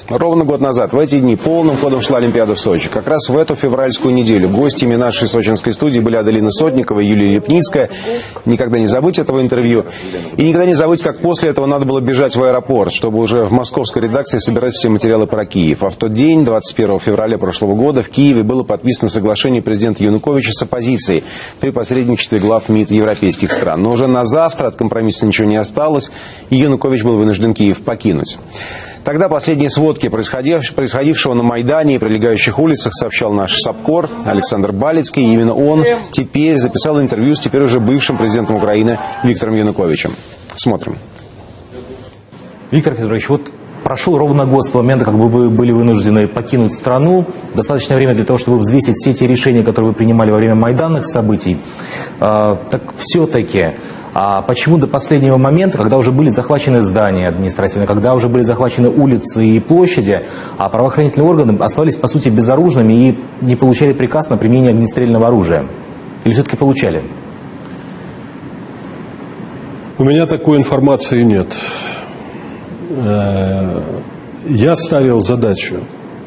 Ровно год назад, в эти дни, полным ходом шла Олимпиада в Сочи. Как раз в эту февральскую неделю гостями нашей сочинской студии были Аделина Сотникова и Юлия Лепницкая. Никогда не забыть этого интервью. И никогда не забыть, как после этого надо было бежать в аэропорт, чтобы уже в московской редакции собирать все материалы про Киев. А в тот день, 21 февраля прошлого года, в Киеве было подписано соглашение президента Януковича с оппозицией при посредничестве глав МИД европейских стран. Но уже на завтра от компромисса ничего не осталось, и Янукович был вынужден Киев покинуть. Тогда последние сводки происходившего на Майдане и прилегающих улицах сообщал наш САПКОР Александр Балицкий. И именно он теперь записал интервью с теперь уже бывшим президентом Украины Виктором Януковичем. Смотрим. Виктор Федорович, вот прошел ровно год с того момента, как вы были вынуждены покинуть страну. Достаточное время для того, чтобы взвесить все те решения, которые вы принимали во время майданных событий. Так все-таки... А почему до последнего момента, когда уже были захвачены здания административные, когда уже были захвачены улицы и площади, а правоохранительные органы оставались, по сути, безоружными и не получали приказ на применение огнестрельного оружия? Или все-таки получали? У меня такой информации нет. Я ставил задачу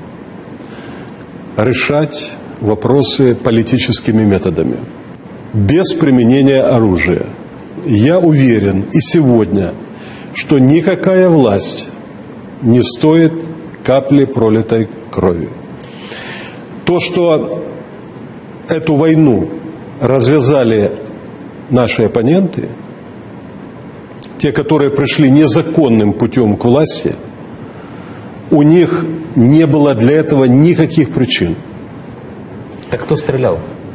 решать вопросы политическими методами, без применения оружия. Я уверен и сегодня, что никакая власть не стоит капли пролитой крови. То, что эту войну развязали наши оппоненты, те, которые пришли незаконным путем к власти, у них не было для этого никаких причин. Так кто стрелял?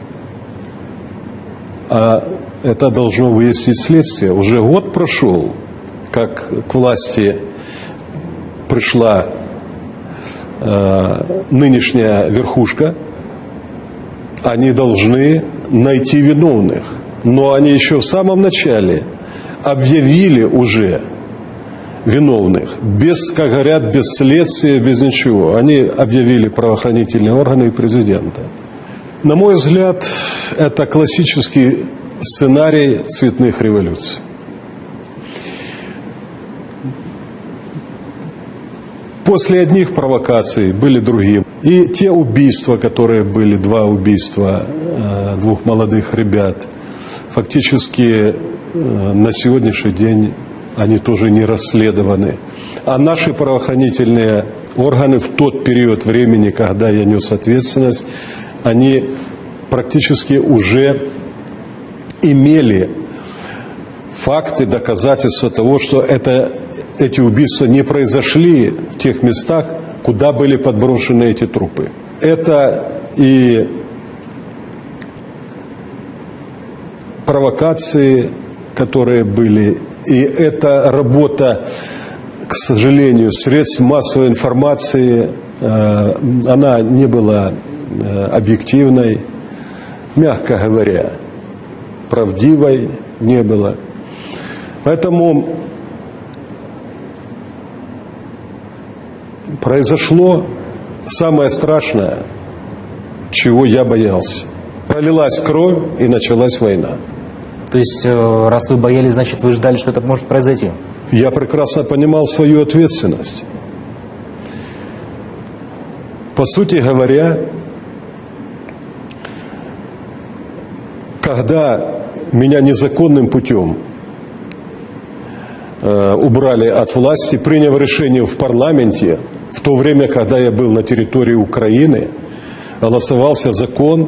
Это должно выяснить следствие. Уже год прошел, как к власти пришла нынешняя верхушка. Они должны найти виновных. Но они еще в самом начале объявили уже виновных. Без, как говорят, без следствия, без ничего. Они объявили правоохранительные органы и президента. На мой взгляд, это классический сценарий цветных революций. После одних провокаций были другие. И те убийства, которые были, два убийства двух молодых ребят, фактически на сегодняшний день они тоже не расследованы. А наши правоохранительные органы в тот период времени, когда я нес ответственность, они практически уже имели факты, доказательства того, что эти убийства не произошли в тех местах, куда были подброшены эти трупы. Это и провокации, которые были, и это работа, к сожалению, средств массовой информации, она не была объективной, мягко говоря, правдивой не было. Поэтому произошло самое страшное, чего я боялся. Пролилась кровь и началась война. То есть, раз вы боялись, значит, вы ждали, что это может произойти? Я прекрасно понимал свою ответственность. По сути говоря, когда меня незаконным путем убрали от власти, приняв решение в парламенте, в то время, когда я был на территории Украины, голосовался закон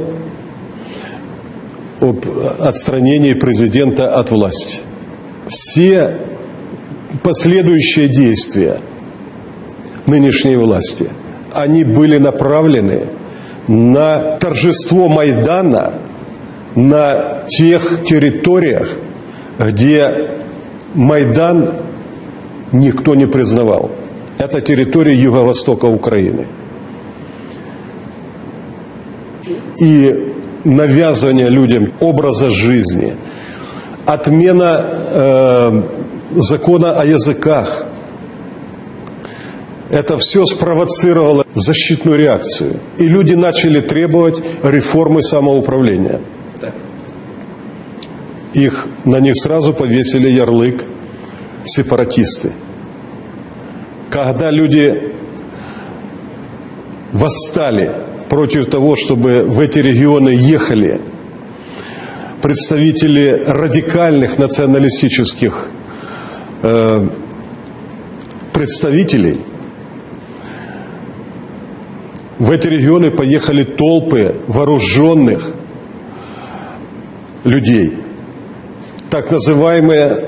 об отстранении президента от власти. Все последующие действия нынешней власти, они были направлены на торжество Майдана на тех территориях, где Майдан никто не признавал. Это территория юго-востока Украины. И навязывание людям образа жизни, отмена закона о языках, это все спровоцировало защитную реакцию. И люди начали требовать реформы самоуправления. На них сразу повесили ярлык сепаратисты. Когда люди восстали против того, чтобы в эти регионы ехали представители радикальных националистических представителей. В эти регионы поехали толпы вооруженных людей, так называемые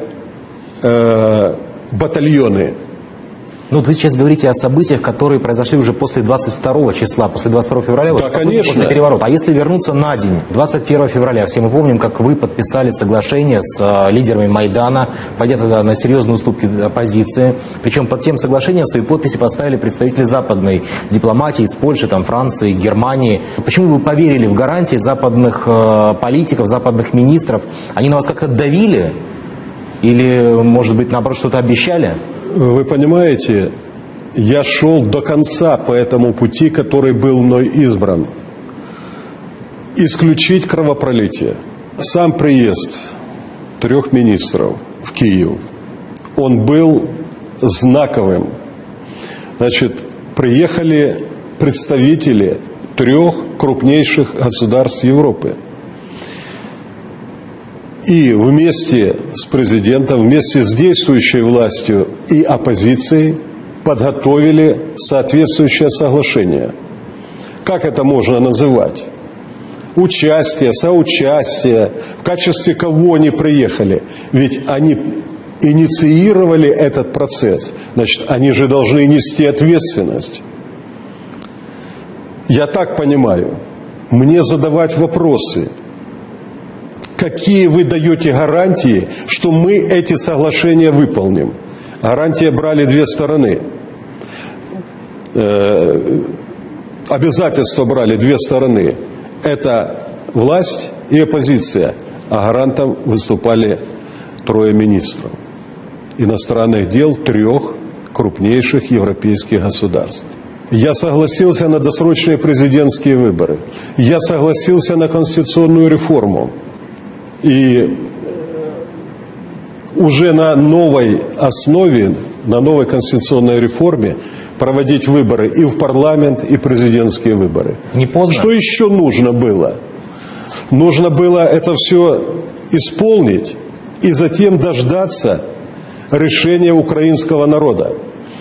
батальоны. Ну, вот вы сейчас говорите о событиях, которые произошли уже после 22 числа, после 22 февраля, Да, конечно. после переворота. А если вернуться на день, 21 февраля, все мы помним, как вы подписали соглашение с лидерами Майдана, пойдя тогда на серьезные уступки оппозиции. Причем под тем соглашением свои подписи поставили представители западной дипломатии из Польши, там, Франции, Германии. Почему вы поверили в гарантии западных политиков, западных министров? Они на вас как-то давили? Или, может быть, наоборот, что-то обещали? Вы понимаете, я шел до конца по этому пути, который был мной избран. Исключить кровопролитие. Сам приезд 3 министров в Киев, он был знаковым. Значит, приехали представители 3 крупнейших государств Европы. И вместе с президентом, вместе с действующей властью и оппозицией подготовили соответствующее соглашение. Как это можно называть? Участие, соучастие. В качестве кого они приехали? Ведь они инициировали этот процесс. Значит, они же должны нести ответственность. Я так понимаю. Мне задавать вопросы. Какие вы даете гарантии, что мы эти соглашения выполним? Гарантии брали 2 стороны. Обязательства брали 2 стороны. Это власть и оппозиция. А гарантом выступали 3 министров иностранных дел 3 крупнейших европейских государств. Я согласился на досрочные президентские выборы. Я согласился на конституционную реформу. И уже на новой основе, на новой конституционной реформе проводить выборы и в парламент, и президентские выборы. Не поздно? Что еще нужно было? Нужно было это все исполнить и затем дождаться решения украинского народа.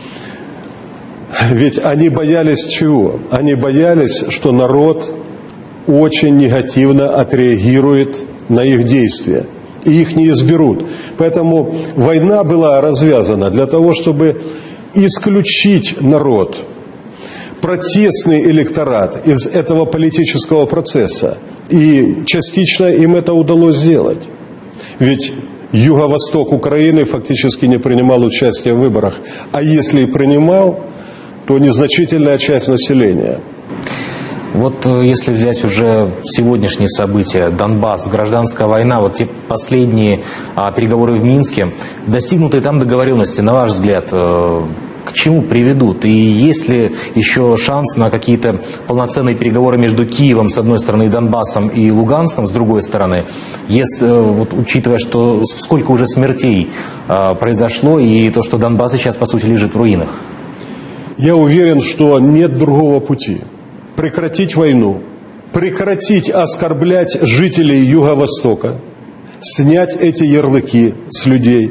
Ведь они боялись чего? Они боялись, что народ очень негативно отреагирует на их действия, и их не изберут. Поэтому война была развязана для того, чтобы исключить народ, протестный электорат из этого политического процесса. И частично им это удалось сделать. Ведь юго-восток Украины фактически не принимал участия в выборах. А если и принимал, то незначительная часть населения. Вот если взять уже сегодняшние события, Донбасс, гражданская война, вот те последние переговоры в Минске, достигнутые там договоренности, на ваш взгляд, к чему приведут? И есть ли еще шанс на какие-то полноценные переговоры между Киевом, с одной стороны, и Донбассом, и Луганском, с другой стороны, если, вот, учитывая, что сколько уже смертей произошло, и то, что Донбасс сейчас, по сути, лежит в руинах? Я уверен, что нет другого пути. Прекратить войну, прекратить оскорблять жителей Юго-Востока, снять эти ярлыки с людей,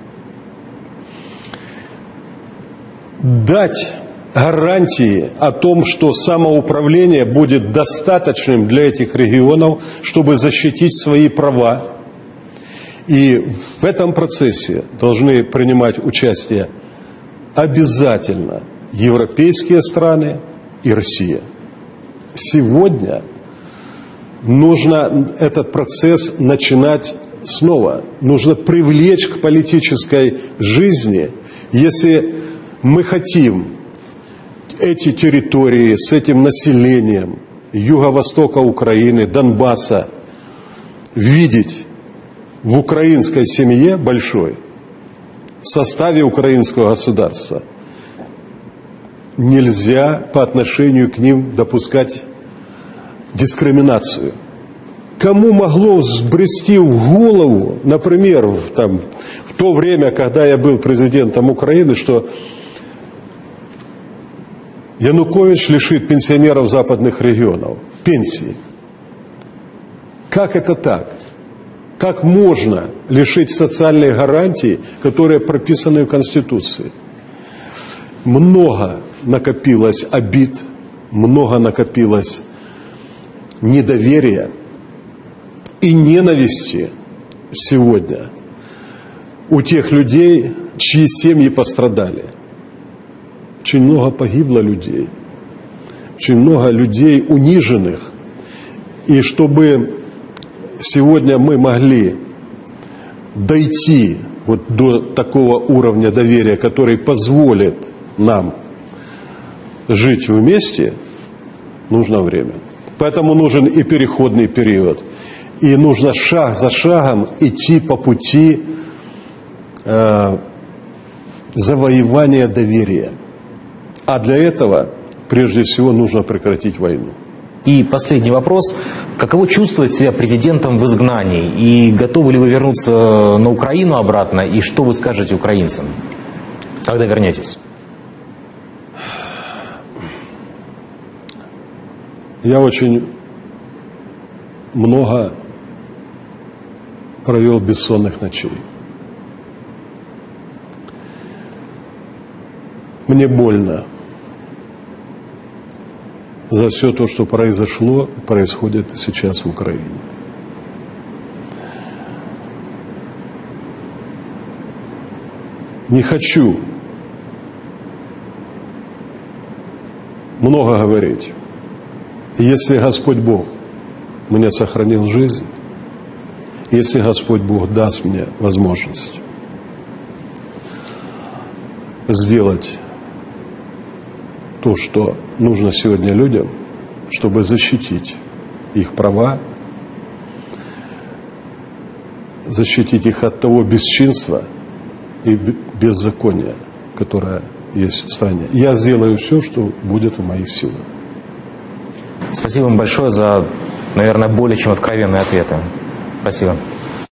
дать гарантии о том, что самоуправление будет достаточным для этих регионов, чтобы защитить свои права. И в этом процессе должны принимать участие обязательно европейские страны и Россия. Сегодня нужно этот процесс начинать снова. Нужно привлечь к политической жизни, если мы хотим эти территории с этим населением юго-востока Украины, Донбасса видеть в украинской семье большой, в составе украинского государства. Нельзя по отношению к ним допускать дискриминацию. Кому могло взбрести в голову, например, в то время, когда я был президентом Украины, что Янукович лишит пенсионеров западных регионов пенсии. Как это так? Как можно лишить социальных гарантий, которые прописаны в Конституции? Много накопилось обид, много накопилось недоверия и ненависти сегодня у тех людей, чьи семьи пострадали. Очень много погибло людей, очень много людей униженных. И чтобы сегодня мы могли дойти вот до такого уровня доверия, который позволит нам жить вместе, нужно время. Поэтому нужен и переходный период. И нужно шаг за шагом идти по пути завоевания доверия. А для этого, прежде всего, нужно прекратить войну. И последний вопрос. Каково чувствовать себя президентом в изгнании? И готовы ли вы вернуться на Украину обратно? И что вы скажете украинцам, когда вернетесь? Я очень много провел бессонных ночей. Мне больно за все то, что произошло, происходит сейчас в Украине. Не хочу много говорить. Если Господь Бог мне сохранил жизнь, если Господь Бог даст мне возможность сделать то, что нужно сегодня людям, чтобы защитить их права, защитить их от того бесчинства и беззакония, которое есть в стране. Я сделаю все, что будет в моих силах. Спасибо вам большое за, наверное, более чем откровенные ответы. Спасибо.